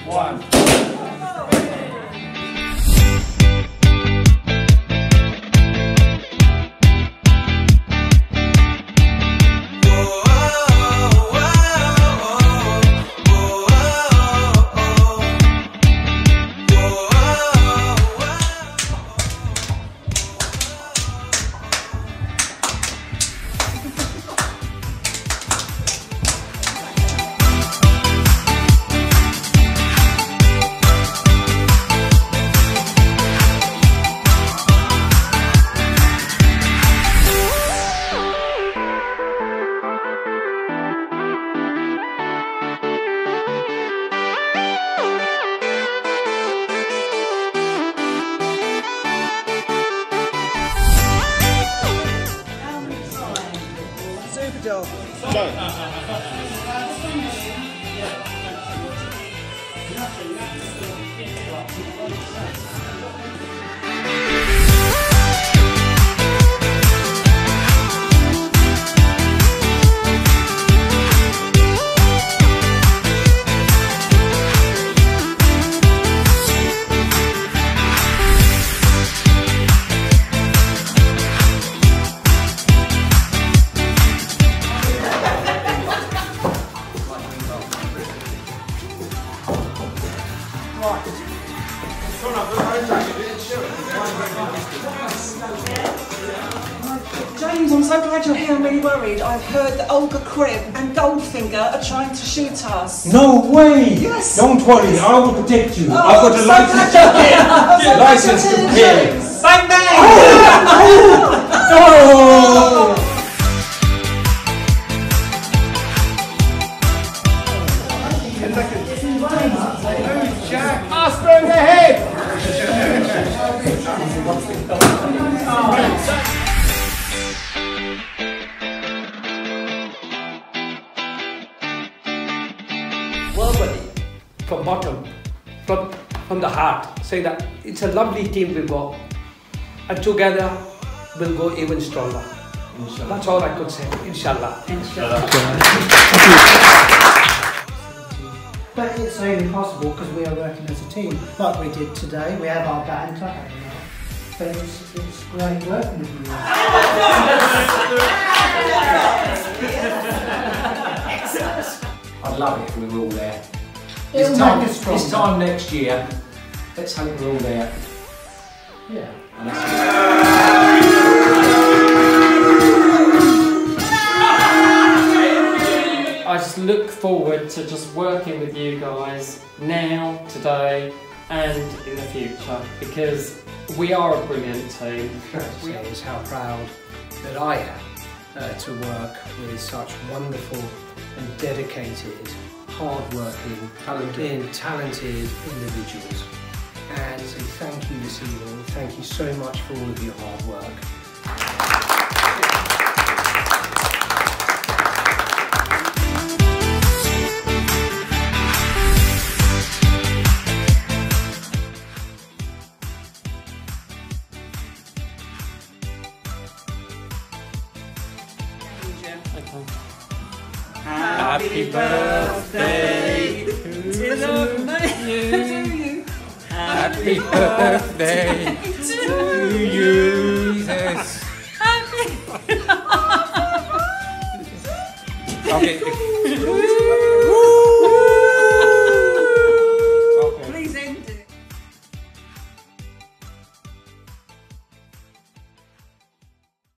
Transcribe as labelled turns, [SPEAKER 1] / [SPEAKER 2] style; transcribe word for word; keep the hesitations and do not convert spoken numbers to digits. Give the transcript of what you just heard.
[SPEAKER 1] one.
[SPEAKER 2] James, I'm so glad you're here. I'm really worried. I've heard that Olga Cribb and Goldfinger are trying to shoot us.
[SPEAKER 3] No way!
[SPEAKER 2] Yes!
[SPEAKER 3] Don't worry, I will protect you.
[SPEAKER 2] Oh,
[SPEAKER 3] I've got a
[SPEAKER 2] so
[SPEAKER 3] license to kill. License to kill.
[SPEAKER 2] Bang bang!
[SPEAKER 3] No!
[SPEAKER 1] Jack, Oscar in the head!
[SPEAKER 4] Verbally, from bottom, from, from the heart, say that it's a lovely team we've got, and together we'll go even stronger. Inshallah. That's all I could say. Inshallah. Inshallah.
[SPEAKER 5] But it's only possible because we are working as a team, like we did today. We have our banter, but it's, it's great working with you.
[SPEAKER 3] I'd love it if we were all there.
[SPEAKER 5] It'll
[SPEAKER 3] This time,
[SPEAKER 5] make us stronger.
[SPEAKER 3] this time next year, let's hope we're all there.
[SPEAKER 5] Yeah.
[SPEAKER 3] And that's
[SPEAKER 6] I just look forward to just working with you guys now, today, and in the future, because we are a brilliant team.
[SPEAKER 7] We is how proud that I am uh, to work with such wonderful and dedicated, hard-working, talented. talented individuals. And so thank you this evening. Thank you so much for all of your hard work.
[SPEAKER 1] Happy birthday to you. Happy birthday to you. Jesus.
[SPEAKER 8] Okay.